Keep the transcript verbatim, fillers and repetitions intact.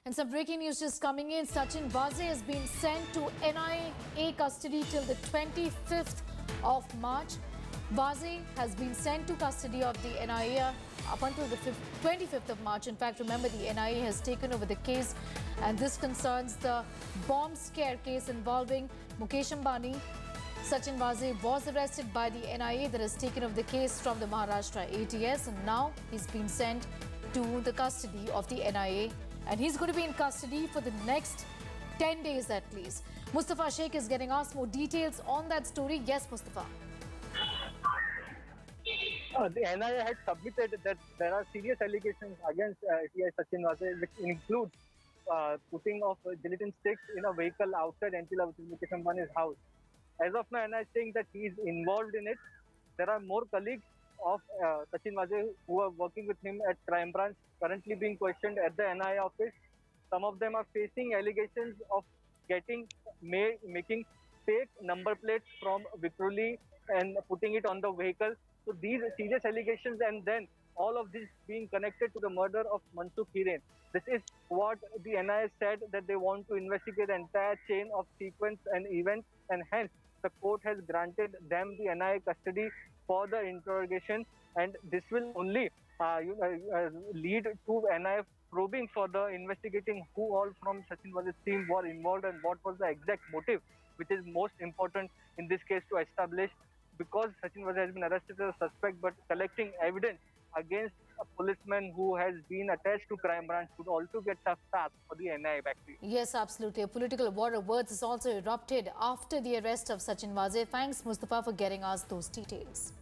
And some breaking news just coming in. Sachin Waze has been sent to N I A custody till the twenty-fifth of March. Waze has been sent to custody of the N I A up until the twenty-fifth of March. In fact, remember, the N I A has taken over the case, and this concerns the bomb scare case involving Mukesh Ambani. Sachin Waze was arrested by the N I A that has taken over the case from the Maharashtra A T S, and now he's been sent to the custody of the N I A. And he's going to be in custody for the next ten days at least. Mustafa Sheikh is getting us more details on that story. Yes, Mustafa. Uh, the N I A had submitted that there are serious allegations against uh, T I Sachin Waze, which includes uh, putting of uh, gelatin sticks in a vehicle outside Antila, which is Mukesh Ambani's house. As of now, N I A is saying that he is involved in it. There are more colleagues of uh, Sachin Waze who are working with him at Crime Branch, currently being questioned at the N I A office. Some of them are facing allegations of getting made, making fake number plates from Vikroli and putting it on the vehicle. So these serious allegations, and then all of this being connected to the murder of Mansukh Hiren. This is what the N I A said, that they want to investigate the entire chain of sequence and events, and hence the court has granted them the N I A custody for the interrogation, and this will only uh, you know, uh, lead to N I A probing for the investigating who all from Sachin Waze's team were involved and what was the exact motive, which is most important in this case to establish, because Sachin Waze has been arrested as a suspect, but collecting evidence against a policeman who has been attached to Crime Branch could also get tough task for the N I A back to you. Yes, absolutely. A political war of words has also erupted after the arrest of Sachin Waze. Thanks, Mustafa, for getting us those details.